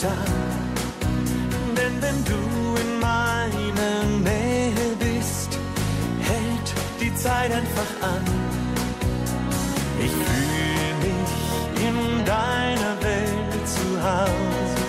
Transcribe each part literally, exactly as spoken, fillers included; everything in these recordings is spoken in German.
dann. Denn wenn du in meiner Nähe bist, hält die Zeit einfach an. Ich fühle mich in deiner Welt zu Hause.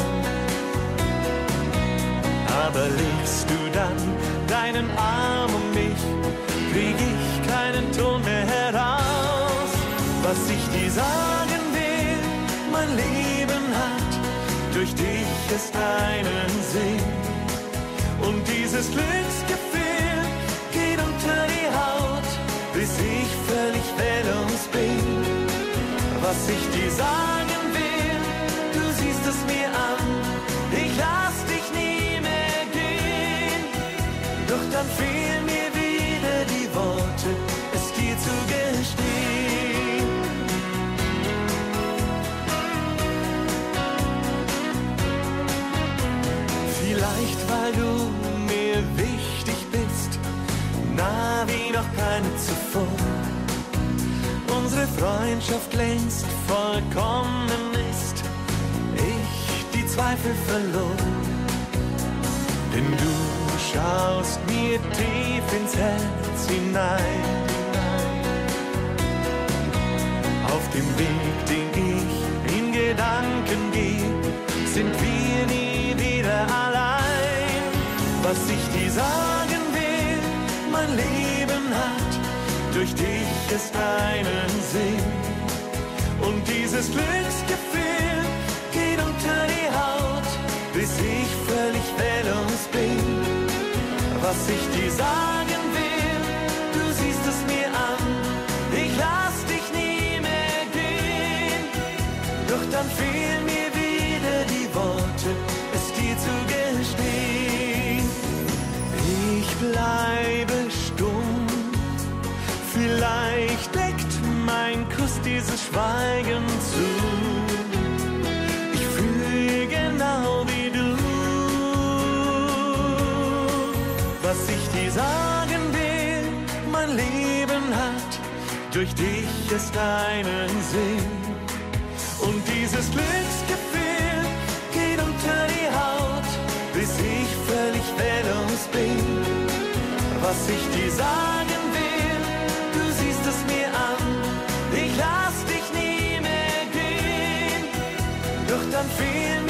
Aber legst du dann deinen Arm um mich, krieg ich keinen Ton mehr heraus. Was ich dir sagen will, mein Leben hat durch dich ist einen Sinn. Und dieses Glücksgefühl geht unter die Haut, bis ich völlig wehrlos bin. Was ich dir sagen will, du siehst es mir an, ich lass dich nie mehr gehen. Doch dann fehlen mir wieder die Worte, es dir zu gestehen. Vielleicht weil du mir wichtig bist, nah wie noch keine zuvor. Unsere Freundschaft längst vollkommen ist, ich die Zweifel verlor. Denn du schaust mir tief ins Herz hinein. Auf dem Weg, den ich in Gedanken gehe, sind wir nie wieder allein. Was ich dir sagen will, mein Leben hat durch dich ist einen Sinn. Und dieses Glücksgefühl geht unter die Haut, bis ich völlig wehrlos bin. Was ich dir sagen will, du siehst es mir an, ich lass dich nie mehr gehen. Doch dann fehlen mir wieder die Worte, es dir zu gestehen. Ich bleibe stumm, vielleicht deckt mein Kuss dieses Schweigen zu. Ich fühle genau wie du. Was ich dir sagen will, mein Leben hat durch dich ist einen Sinn. Und dieses Glücksgefühl geht unter die Haut, bis ich völlig wehrlos bin. Was ich dir sagen will, du siehst es mir an, ich lass dich nie mehr gehen. Doch dann fehlen